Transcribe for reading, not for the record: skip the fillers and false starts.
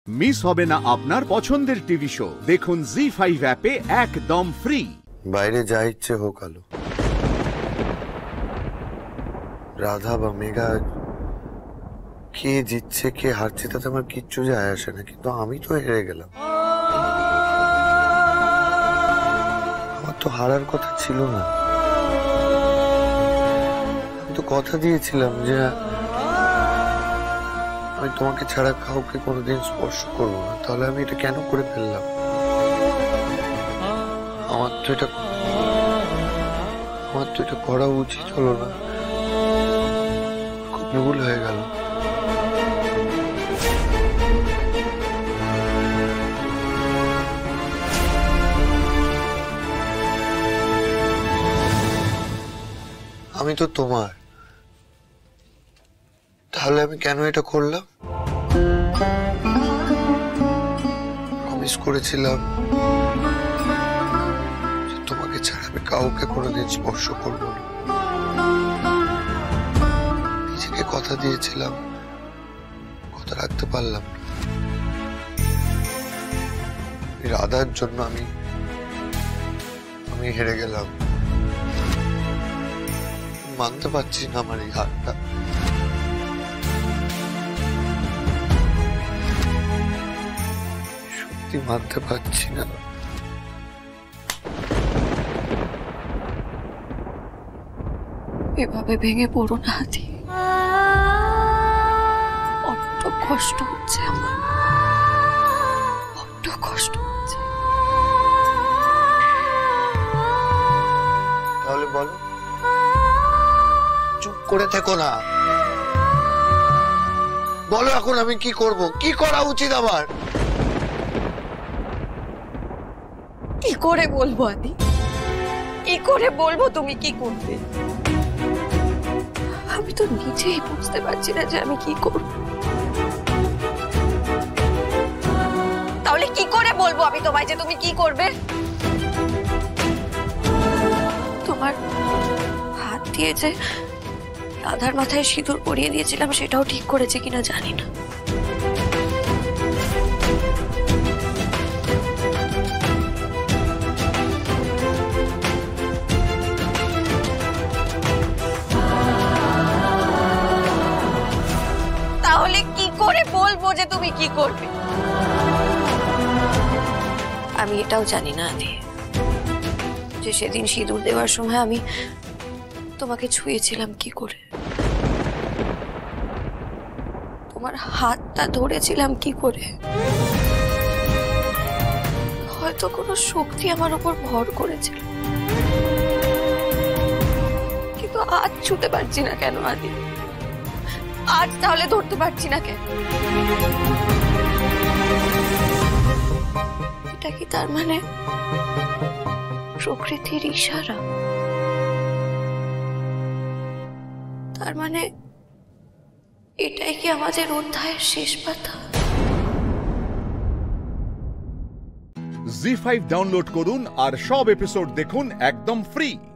Miss হবে না আপনার পছন্দের টিভি শো। দেখুন জি5 অ্যাপে একদম ফ্রি। বাইরে যা ইচ্ছে হোক আলো, রাধা বা মেঘা কে জিতছে কে হারছে তাতে আমার কিচ্ছু যায় আসে না, কিন্তু আমি তো হেরে গেলাম। আমার তো হারার কথা ছিল না। আমি তো কথা দিয়েছিলাম যে আমি তোমাকে ছাড়া কাউকে কোনোদিন স্পর্শ করবো না। তাহলে আমি এটা কেন করে ফেললাম? আমার তো এটা করা উচিত হলো না। খুব ভুল হয়ে গেল। আমি তো তোমার, তাহলে আমি কেন এটা করলাম? প্রমিস করেছিলাম যে তোমাকে ছাড়া আমি কাউকে কোনোদিন স্পর্শ করবো না। নিজেকে কথা দিয়েছিলাম, কথা রাখতে পারলাম না। রাধার জন্য আমি হেরে গেলাম। মানতে পারছি না আমার এই হারটা। সত্যি মানতে পারছি না। এভাবে ভেঙে পড়ো না হাতি, বড্ড কষ্ট হচ্ছে আমার, বড্ড কষ্ট হচ্ছে। তাহলে বলো, চুপ করে থেকো না। বলো এখন আমি কি করব, কি করা উচিত আমার? কি করে বলবো আদি, কি করে বলবো তুমি কি করবে? আমি তো নিজেই বুঝতে পারছি না যে আমি কি করব। তাহলে কি করে বলবো আমি তোমায় যে তুমি কি করবে? তোমার হাত দিয়ে যে রাধার মাথায় সিঁদুর পরিয়ে দিয়েছিলাম সেটাও ঠিক করেছে কিনা জানি না। তাহলে কি করে বলবো যে তুমি কি করবে? আমি এটাও জানি না আদি যে সেদিন সিঁদুর দেওয়ার সময় আমি তোমাকে ছুঁয়েছিলাম কি করে, তোমার হাতটা ধরেছিলাম কি করে। হয়তো কোনো শক্তি আমার উপর ভর করেছিল, কিন্তু আজ ছুঁতে পারছি না কেন আদি? আজ তাহলে ধরতে পারছি না কেন? এটা কি তার মানে প্রকৃতির ইশারা? তার মানে এটাই কি আমাদের অধ্যায়ের শেষ পাতা? জি5 ডাউনলোড করুন আর সব এপিসোড দেখুন একদম ফ্রি।